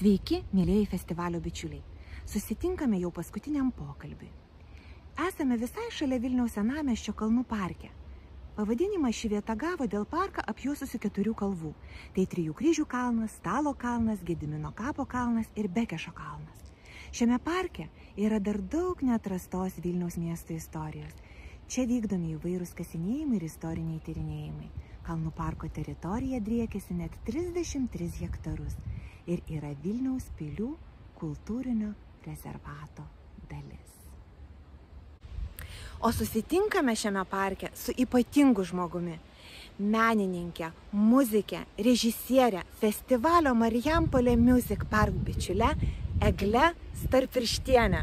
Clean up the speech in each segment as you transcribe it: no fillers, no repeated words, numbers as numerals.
Sveiki, mėlėjai festivalio bičiuliai. Susitinkame jau paskutiniam pokalbiui. Esame visai šalia Vilniaus senamiesčio Kalnų parke. Pavadinimą ši vieta gavo dėl parką apjuosusių 4 kalvų. Tai 3 kryžių kalnas, Stalo kalnas, Gedimino kapo kalnas ir Bekešo kalnas. Šiame parke yra dar daug neatrastos Vilniaus miesto istorijos. Čia vykdomi įvairūs kasinėjimai ir istoriniai tyrinėjimai. Kalnų parko teritorija driekiasi net 33 hektarus ir yra Vilniaus pilių kultūrinio rezervato dalis. O susitinkame šiame parke su ypatingu žmogumi. Menininkė, muzikė, režisierė, festivalio Marijampolė Music Park bičiulė Egle Starpirštienė.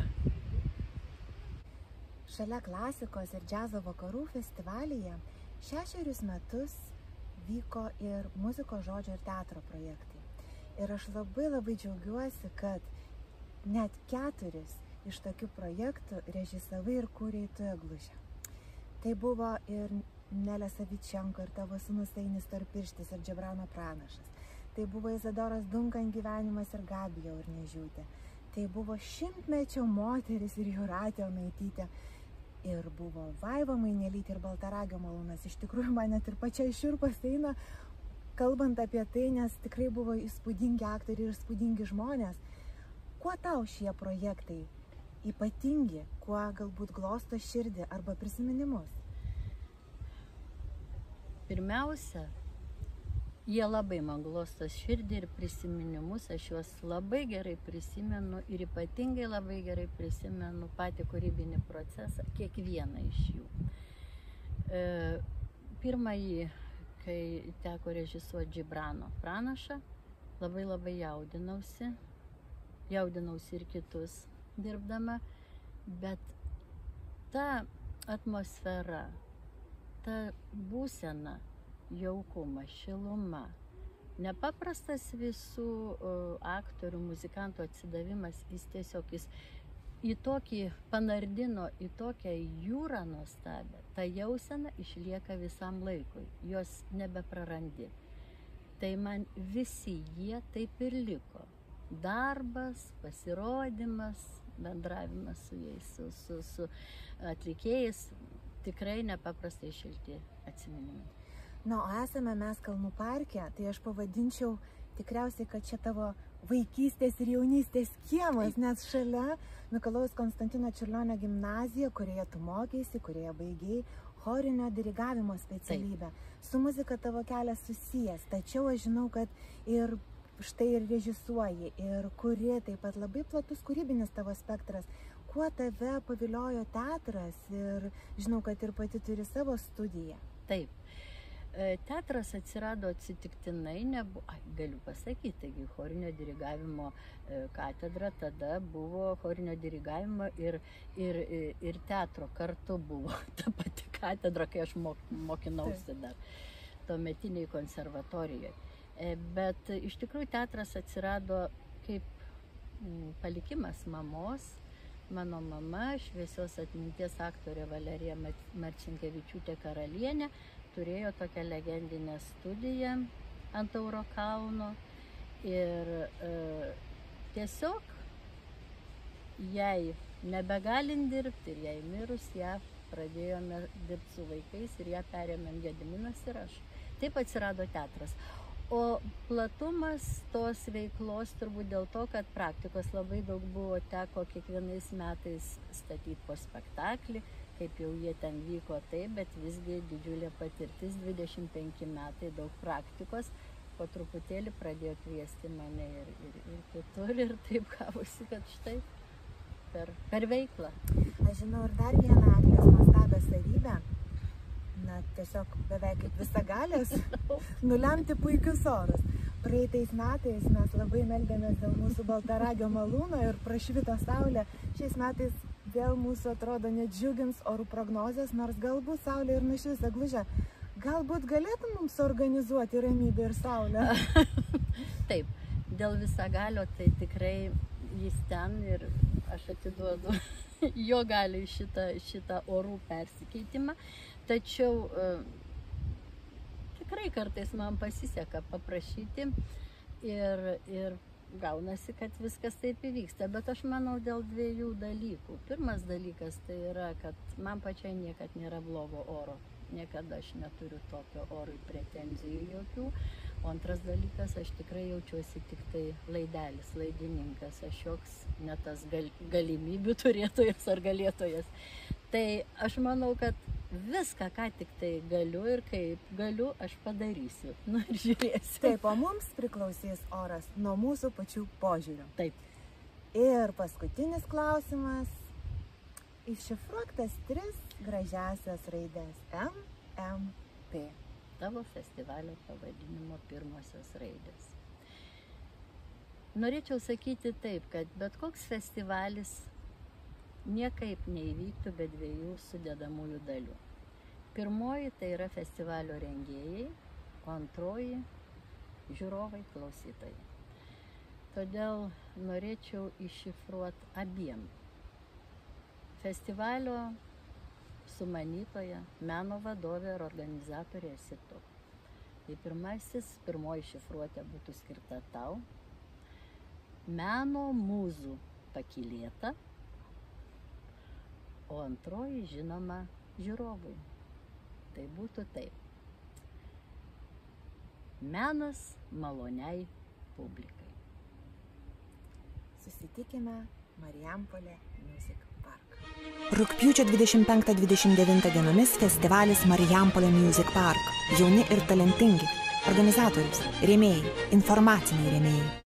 Šalia klasikos ir džiazo vakarų festivalyje 6 metus vyko ir muzikos, žodžio ir teatro projektai. Ir aš labai džiaugiuosi, kad net 4 iš tokių projektų režisavai ir kūrei tu, Egluže. Tai buvo ir Nelė Savičenko, ir tavo sūnus Ainis Storpirštis, ir Džibrano pranašas. Tai buvo Izadoros Dunkan gyvenimas ir Gabija Urniežiūtė. Tai buvo Šimtmečio moteris ir Jūratė Onaitytė. Ir buvo Vaiva Mainelytė ir Baltaragio malūnas. Iš tikrųjų, man net ir pačiai šiurpas eina, kalbant apie tai, nes tikrai buvo įspūdingi aktoriai ir įspūdingi žmonės. Kuo tau šie projektai ypatingi, kuo galbūt glosto širdį arba prisiminimus? Pirmiausia, jie labai man glosto širdį ir prisiminimus, aš juos labai gerai prisimenu ir ypatingai labai gerai prisimenu patį kūrybinį procesą, kiekvieną iš jų. Pirmąjį, kai teko režisuoti Džibrano pranašą, labai jaudinausi ir kitus dirbdama, bet ta atmosfera, ta būsena, jaukumas, šiluma, nepaprastas visų aktorių, muzikantų atsidavimas, jis tiesiog į tokį panardino, į tokią jūrą nuostabią, ta jausena išlieka visam laikui, jos nebeprarandi. Tai man visi jie taip ir liko. Darbas, pasirodymas, bendravimas su jais, su atlikėjais, tikrai nepaprastai šilti atsiminimai. Na, o esame mes Kalnų parke, tai aš pavadinčiau tikriausiai, kad čia tavo vaikystės ir jaunystės kiemas, nes šalia Mikalojaus Konstantino Čiurlionio gimnazija, kurioje tu mokėsi, kurioje baigei chorinio dirigavimo specialybę. Su muzika tavo kelias susijęs, tačiau aš žinau, kad ir štai ir režisuoji, ir kuri, taip pat labai platus kūrybinis tavo spektras. Kuo tave paviliojo teatras ir žinau, kad ir pati turi savo studiją? Taip. Teatras atsirado atsitiktinai, galiu pasakyti, taigi chorinio dirigavimo katedra tada buvo chorinio dirigavimo ir teatro kartu buvo ta pati katedra, kai aš mokinausi dar tuometiniai konservatorijoje. Bet iš tikrųjų teatras atsirado kaip palikimas mamos. Mano mama, šviesios atminties aktorė Valerija Marcinkevičiūtė Karalienė, turėjo tokią legendinę studiją ant Tauro kalno ir tiesiog jai nebegalint dirbti ir jai mirus, ją pradėjome dirbti su vaikais ir ją perėmėm Gediminas ir aš. Taip atsirado teatras. O platumas tos veiklos turbūt dėl to, kad praktikos labai daug buvo, teko kiekvienais metais statyti po spektaklį, kaip jau jie ten vyko taip, bet visgi didžiulė patirtis, 25 metai, daug praktikos, po truputėlį pradėjo kviesti mane ir kitur ir taip gavosi, kad štai per veiklą. Aš žinau ir dar vieną Eglės nuostabią savybę, na tiesiog beveik kaip visagalės, nulemti puikius orus. Praeitais metais mes labai meldėmės dėl mūsų Baltaragio malūno ir prašvito saulė. Šiais metais vėl mūsų atrodo nedžiugins orų prognozės, nors galbūt saulė ir nušvis. Egluže, galbūt galėtum mums organizuoti ramybę ir saulę? Taip, dėl visagalio tai tikrai jis ten ir aš atiduodu jo gali šitą orų persikeitimą. Tačiau tikrai kartais man pasiseka paprašyti ir gaunasi, kad viskas taip įvyksta. Bet aš manau dėl dviejų dalykų. Pirmas dalykas tai yra, kad man pačiai niekad nėra blogo oro. Niekada aš neturiu tokio orui pretenzijų jokių. O antras dalykas, aš tikrai jaučiuosi tik tai laidelis, laidininkas. Aš joks ne tas galimybių turėtojas ar galėtojas. Tai aš manau, kad viską, ką tik tai galiu ir kaip galiu, aš padarysiu. Nu ir žiūrėsiu. Taip, o mums priklausys oras nuo mūsų pačių požiūrių. Taip. Ir paskutinis klausimas. Iššifruok tas 3 gražiasias raidės M, M, P. Tavo festivalio pavadinimo pirmosios raidės. Norėčiau sakyti taip, kad bet koks festivalis niekaip neįvyktų be 2 sudedamųjų dalių. Pirmoji tai yra festivalio rengėjai, o antroji žiūrovai, klausytojai. Todėl norėčiau iššifruoti abiem. Festivalio sumanytoja, meno vadovė ir organizatorė esi tu. Tai pirmoji šifruotė būtų skirta tau. Meno mūzų pakylėta. O antroji, žinoma, žiūrovui. Tai būtų taip. Menas maloniai publikai. Susitikime Marijampolė Music Park. Rugpjūčio 25-29 dienomis festivalis Marijampolė Music Park. Jauni ir talentingi. Organizatorius, rėmėjai, informaciniai rėmėjai.